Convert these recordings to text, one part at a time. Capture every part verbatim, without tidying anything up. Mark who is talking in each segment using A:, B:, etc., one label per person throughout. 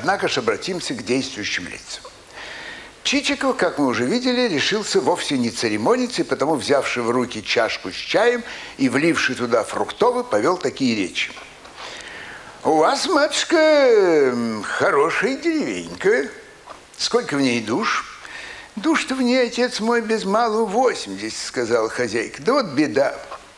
A: Однако же обратимся к действующим лицам. Чичиков, как мы уже видели, решился вовсе не церемониться, и потому, взявший в руки чашку с чаем и вливший туда фруктовый, повел такие речи. «У вас, матушка, хорошая деревенька. Сколько в ней душ?» «Душ-то в ней, отец мой, без малу восемьдесят», сказала хозяйка. «Да вот беда.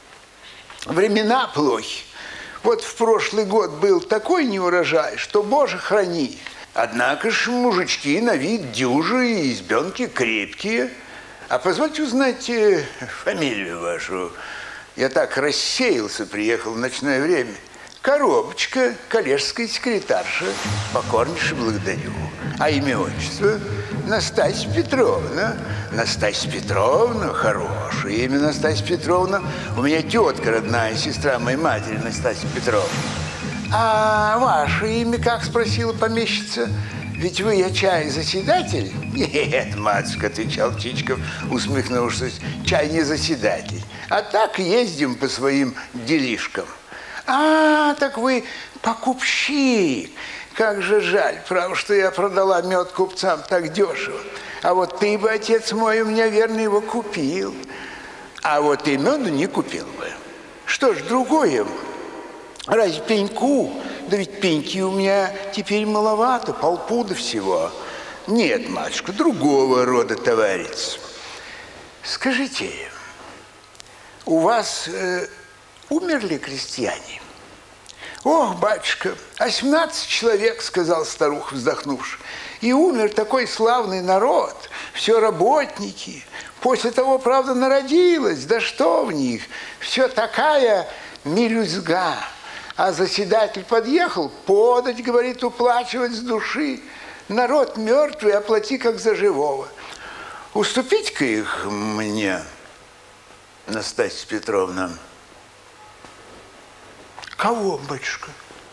A: Времена плохи. Вот в прошлый год был такой неурожай, что, Боже, храни. Однако ж мужички на вид дюжи и избенки крепкие. А позвольте узнать э, фамилию вашу. Я так рассеялся, приехал в ночное время. Коробочка, коллежская секретарша. Покорнейше благодарю. А имя, отчество? Настасья Петровна. Настасья Петровна, хорошее имя, Настасья Петровна. У меня тетка родная, сестра моей матери, Настасья Петровна. А ваше имя как, спросила помещица? Ведь вы, я чай, заседатель? Нет, матушка, отвечал Чичиков, усмехнувшись, чай не заседатель. А так ездим по своим делишкам. А, так вы покупщик. Как же жаль, право, что я продала мед купцам так дешево. А вот ты бы, отец мой, у меня, верно, его купил. А вот и меду не купил бы. Что ж, другое. Разве пеньку? Да ведь пеньки у меня теперь маловато, полпуда всего. Нет, матушка, другого рода товарищ. Скажите, у вас э, умерли крестьяне? Ох, батюшка, восемнадцать человек, сказал старуха, вздохнувши. И умер такой славный народ, все работники. После того, правда, народилась, да что в них? Все такая мелюзга. А заседатель подъехал, подать, говорит, уплачивать с души. Народ мертвый, оплати как за живого. Уступите-ка их мне, Настасья Петровна. Кого, батюшка?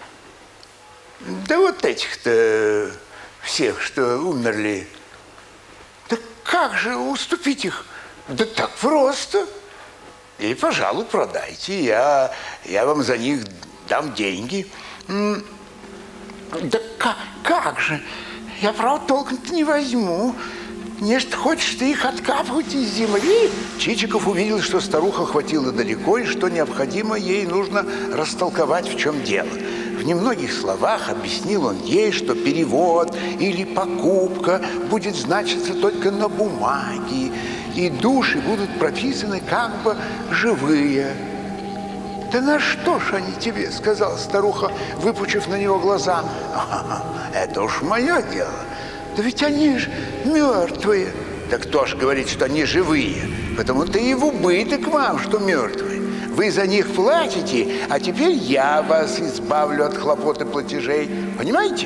A: Да вот этих-то всех, что умерли. Да как же уступить их? Да так просто. И, пожалуй, продайте. Я, я вам за них дам деньги. Да как, как же? Я, правда, толком-то не возьму. Нечто хочешь ты их откапывать из земли? Чичиков увидел, что старуха хватила далеко, и что необходимо ей нужно растолковать, в чем дело. В немногих словах объяснил он ей, что перевод или покупка будет значиться только на бумаге, и души будут прописаны как бы живые. «Да на что ж они тебе?» – сказала старуха, выпучив на него глаза. «Это уж мое дело. Да ведь они же мертвые». «Да кто ж говорит, что они живые? Потому-то и в убыток вам, что мертвые. Вы за них платите, а теперь я вас избавлю от хлопот и платежей. Понимаете?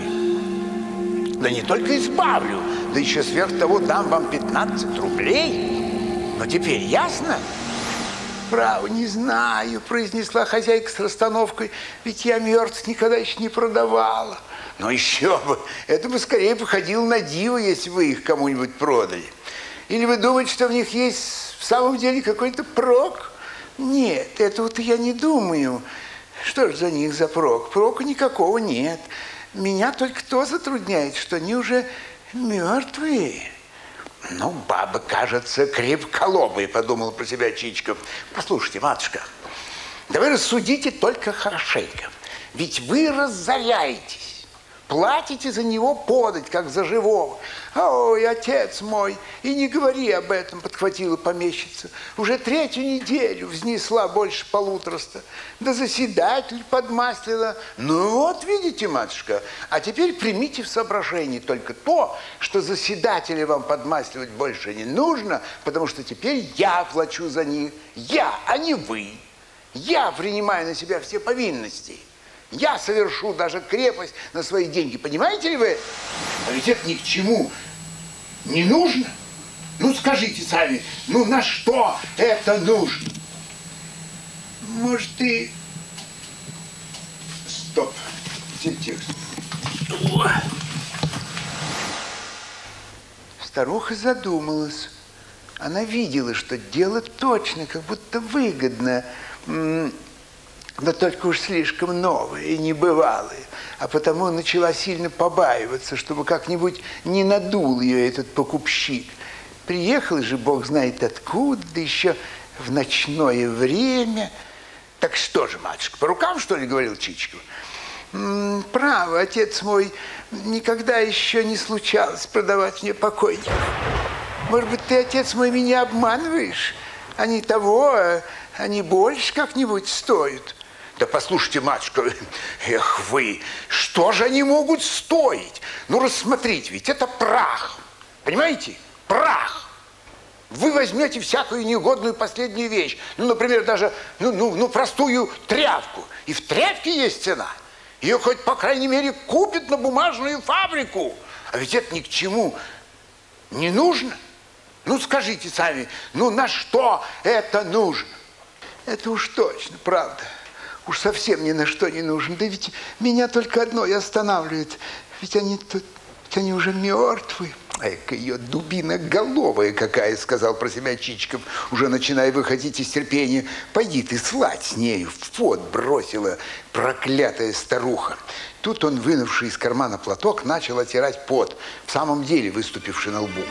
A: Да не только избавлю, да еще сверх того дам вам пятнадцать рублей. Но теперь ясно?» «Право, не знаю», – произнесла хозяйка с расстановкой, «ведь я мертв никогда еще не продавала». «Но еще бы, это бы скорее походило на диво, если вы их кому-нибудь продали. Или вы думаете, что в них есть в самом деле какой-то прок?» «Нет, этого-то я не думаю. Что ж за них за прок? Прока никакого нет. Меня только то затрудняет, что они уже мертвые». «Ну, баба, кажется, крепколобая», – подумал про себя Чичиков. «Послушайте, матушка, да вы рассудите только хорошенько. Ведь вы разоряетесь, платите за него подать, как за живого». «Ой, отец мой, и не говори об этом», – подхватила помещица. «Уже третью неделю взнесла больше полутораста. Да заседатель подмаслила». «Ну вот, видите, матушка, а теперь примите в соображение только то, что заседателя вам подмасливать больше не нужно, потому что теперь я плачу за них. Я, а не вы. Я принимаю на себя все повинности. Я совершу даже крепость на свои деньги. Понимаете ли вы? А ведь это ни к чему не нужно. Ну, скажите сами, ну на что это нужно?» «Может, и...» Стоп. Текст. Старуха задумалась. Она видела, что дело точно, как будто выгодно. да только уж слишком новые и небывалые, а потому начала сильно побаиваться, чтобы как-нибудь не надул ее этот покупщик. Приехал же бог знает откуда, да еще в ночное время. Так что же, матушка, по рукам, что ли, говорил Чичиков? М-м, право, отец мой, никогда еще не случалось продавать мне покойников. Может быть, ты, отец мой, меня обманываешь? Они того, они больше как-нибудь стоят. Да послушайте, матушка, эх вы, что же они могут стоить? Ну, рассмотрите, ведь это прах, понимаете? Прах. Вы возьмете всякую негодную последнюю вещь, ну, например, даже, ну, ну, ну, простую тряпку, и в тряпке есть цена. Ее хоть, по крайней мере, купят на бумажную фабрику, а ведь это ни к чему не нужно. Ну, скажите сами, ну, на что это нужно? Это уж точно, правда. Уж совсем ни на что не нужен. Да ведь меня только одно и останавливает. Ведь они тут, ведь они уже мертвы. Эка ее дубина головая какая, сказал про себя Чичиков, уже начиная выходить из терпения. Пойди ты слать с нею, в пот бросила проклятая старуха. Тут он, вынувший из кармана платок, начал отирать пот, в самом деле выступивший на лбу.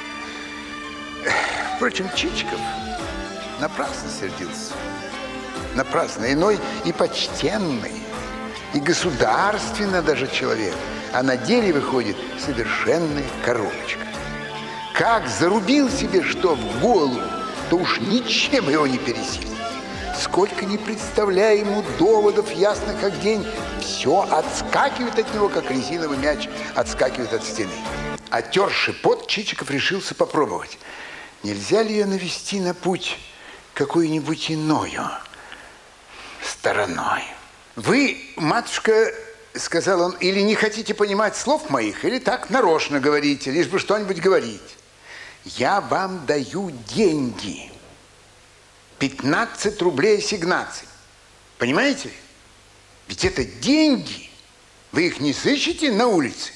A: Впрочем, Чичиков напрасно сердился. Напрасно. Иной и почтенный, и государственно даже человек, а на деле выходит совершенная коробочка. Как зарубил себе что в голову, то уж ничем его не пересилит. Сколько не представляя ему доводов, ясно как день, все отскакивает от него, как резиновый мяч отскакивает от стены. Отерши пот, Чичиков решился попробовать. Нельзя ли ее навести на путь какую-нибудь иною стороной? Вы, матушка, сказал он, или не хотите понимать слов моих, или так нарочно говорите, лишь бы что-нибудь говорить. Я вам даю деньги. пятнадцать рублей ассигнаций. Понимаете? Ведь это деньги. Вы их не сыщете на улице?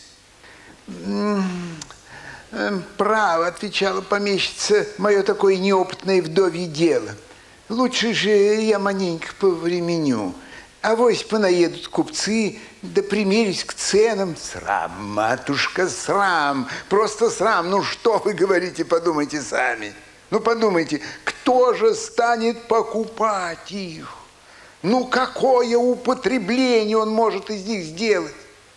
A: Право, отвечала помещица, мое такое неопытное вдовье дело. Лучше же я маленько повременю. Авось понаедут купцы, да примерюсь к ценам. Срам, матушка, срам, просто срам. Ну что вы говорите, подумайте сами. Ну подумайте, кто же станет покупать их? Ну какое употребление он может из них сделать?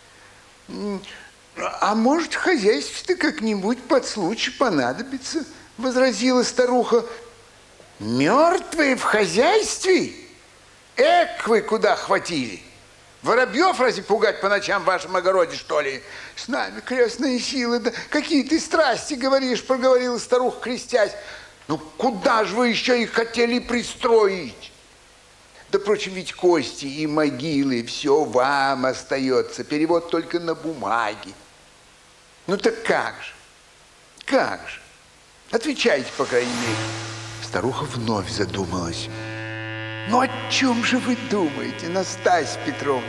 A: А может, хозяйстве-то как-нибудь под случай понадобится, возразила старуха. Мертвые в хозяйстве? Эк вы куда хватили? Воробьев разве пугать по ночам в вашем огороде, что ли? С нами крестные силы, да какие ты страсти говоришь, проговорила старуха, крестясь. Ну куда же вы еще их хотели пристроить? Да, впрочем, ведь кости и могилы, все вам остается, перевод только на бумаге. Ну так как же? Как же? Отвечайте, по крайней мере. Старуха вновь задумалась. Ну о чем же вы думаете, Настасья Петровна?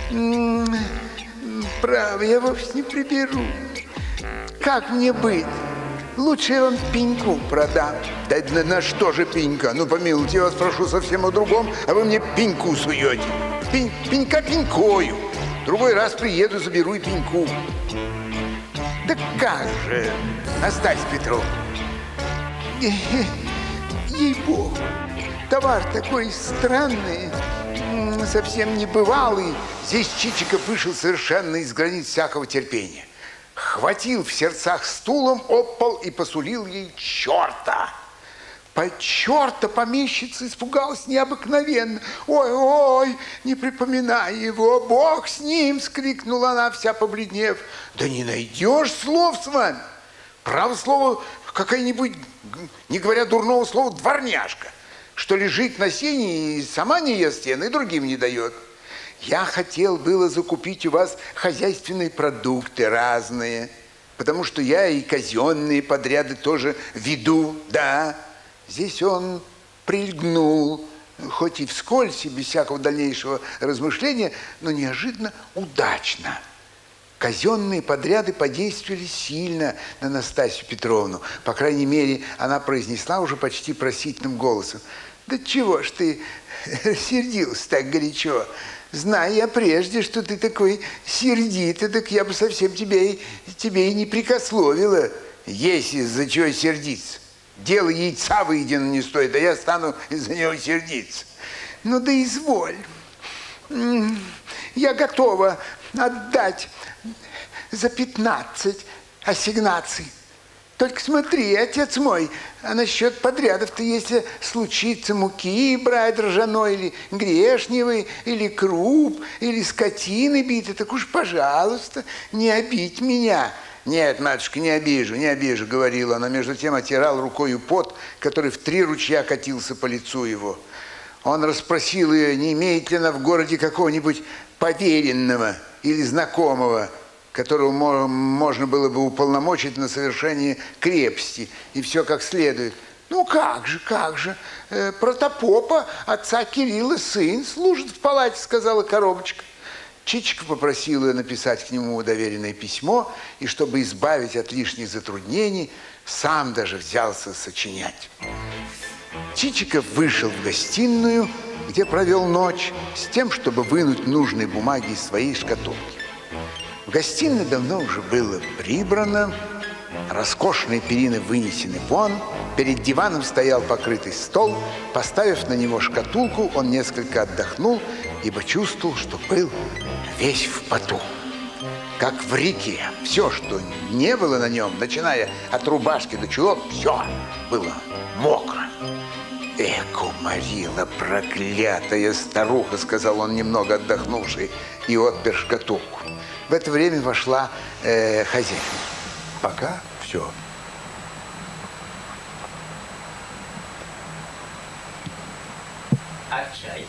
A: М-м, право, я вовсе не приберу. Как мне быть? Лучше я вам пеньку продам. Да на, на что же пенька? Ну, помилуйте, я вас прошу совсем о другом, а вы мне пеньку суете. Пень, пенька пенькою. Другой раз приеду, заберу и пеньку. Да как же, Настасья Петровна? Ей-богу, товар такой странный, совсем небывалый. Здесь Чичиков вышел совершенно из границ всякого терпения. Хватил в сердцах стулом об пол и посулил ей черта. По черта помещица испугалась необыкновенно. «Ой-ой, не припоминай его, Бог с ним!» — скрикнула она, вся побледнев. «Да не найдешь слов с вами! Право слово, какая-нибудь, не говоря дурного слова, дворняжка, что лежит на сене и сама не ест сено, и другим не дает. Я хотел было закупить у вас хозяйственные продукты разные, потому что я и казенные подряды тоже веду, да». Здесь он прильгнул, хоть и вскользь, и без всякого дальнейшего размышления, но неожиданно удачно. Казенные подряды подействовали сильно на Настасью Петровну. По крайней мере, она произнесла уже почти просительным голосом: «Да чего ж ты сердился так горячо? Зная я прежде, что ты такой сердитый, так я бы совсем тебе и, тебе и не прикословила. Есть из-за чего сердиться. Дело яйца выедено не стоит, а я стану из-за него сердиться. Ну да изволь. Я готова отдать за пятнадцать ассигнаций. Только смотри, отец мой, а насчет подрядов-то, если случится муки брать ржаной, или грешневой, или круп, или скотины биты, так уж, пожалуйста, не обидь меня». «Нет, матушка, не обижу, не обижу», — говорила она. Между тем отирал рукою пот, который в три ручья катился по лицу его. Он расспросил ее, не имеет ли она в городе какого-нибудь поверенного или знакомого, которого можно было бы уполномочить на совершение крепости, и все как следует. «Ну как же, как же, э, протопопа, отца Кирилла, сын, служит в палате», — сказала коробочка. Чичика попросила написать к нему доверенное письмо, и чтобы избавить от лишних затруднений, сам даже взялся сочинять. Чичиков вышел в гостиную, где провел ночь, с тем, чтобы вынуть нужные бумаги из своей шкатулки. В гостиной давно уже было прибрано, роскошные перины вынесены вон, перед диваном стоял покрытый стол. Поставив на него шкатулку, он несколько отдохнул, ибо чувствовал, что был весь в поту. Как в реке. Все, что не было на нем, начиная от рубашки до чулок, все было мокро. «Эк, уморила проклятая старуха», — сказал он, немного отдохнувший, и отпер шкатулку. В это время вошла э, хозяйка. Пока все.
B: А чай?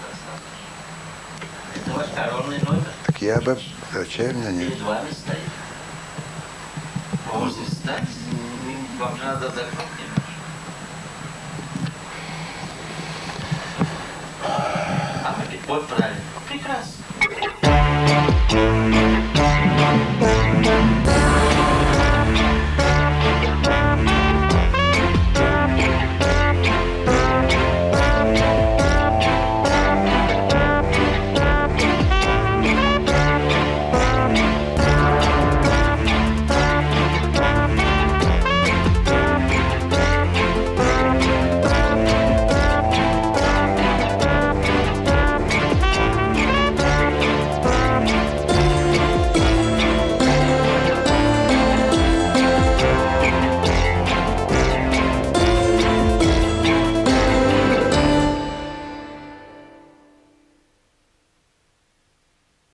B: Это ваш коронный номер.
A: Так я бы... Чай у меня нет.
B: Перед вами стоит. Можете встать? Вам же надо отдохнуть немножко. А вы вот правильно. Прекрасно.